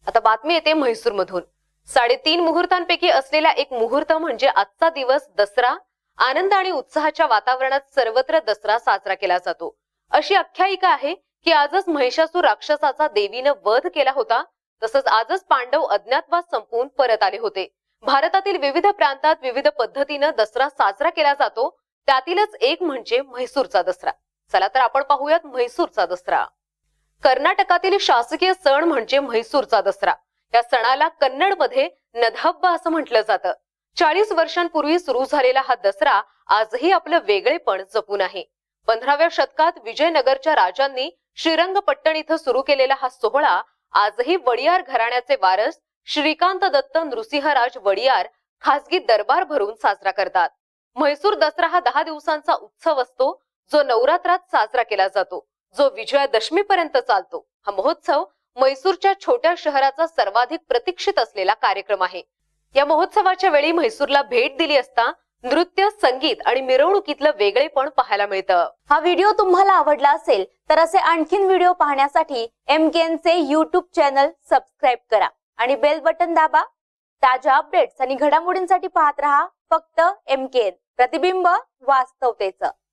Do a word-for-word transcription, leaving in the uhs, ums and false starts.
आता बातमी येते म्हैसूर मधून। साडेतीन मुहूर्तांपैकी असलेला एक मुहूर्त म्हणजे आजचा दिवस दसरा। आनंद आणि उत्साहाच्या वातावरणात सर्वत्र दसरा साजरा केला जातो। अशी आख्यायिका आहे की आजच महिषासूर राक्षसाचा देवीनं वध केला होता। तसंच आजच पांडव अज्ञातवास संपवून परत आले होते। भारतातील विविध प्रांतात विविध पद्धतीनं दसरा साजरा केला जातो, त्यातीलच एक म्हणजे म्हैसूरचा दसरा। चला तर आपण पाहूयात म्हैसूरचा दसरा। कर्नाटकातील शासकीय सण म्हणजे म्हैसूरचा दसरा। या सणाला कन्नड मध्ये नदहब्बा असं म्हटलं जातं। चाळीस वर्षांपूर्वी सुरू झालेला हा दसरा आजही आपलं वेगळेपण जपून आहे। पंधराव्या शतकात विजयनगरच्या राजांनी श्रीरंगपट्टण इथं सुरू केलेला हा सोहळा आजही वडियार घराण्याचे वारस श्रीकांत दत्त नृसिंहराज वडियार खासगी दरबार भरून साजरा करतात। म्हैसूर दसरा हा दहा दिवसांचा उत्सव असतो, जो नवरात्रात साजरा केला जातो, जो विजयादशमी पर्यंत चालतो। हा महोत्सव म्हैसूरच्या छोट्या शहराचा सर्वाधिक प्रतीक्षित असलेला कार्यक्रम आहे। या महोत्सवाच्या वेळी म्हैसूरला भेट दिली असता नृत्य, संगीत आणि मिरवणुकीतलं वेगळेपण पाहायला मिळतं। हा व्हिडिओ तुम्हाला आवडला असेल तर असे आणखीन व्हिडिओ पाहण्यासाठी एम के एन चे यूट्यूब चॅनल सबस्क्राईब करा आणि बेल बटन दाबा। ताज्या अपडेट्स आणि घडामोडींसाठी पाहत रहा फक्त एम के एन, प्रतिबिंब वास्तवतेचं।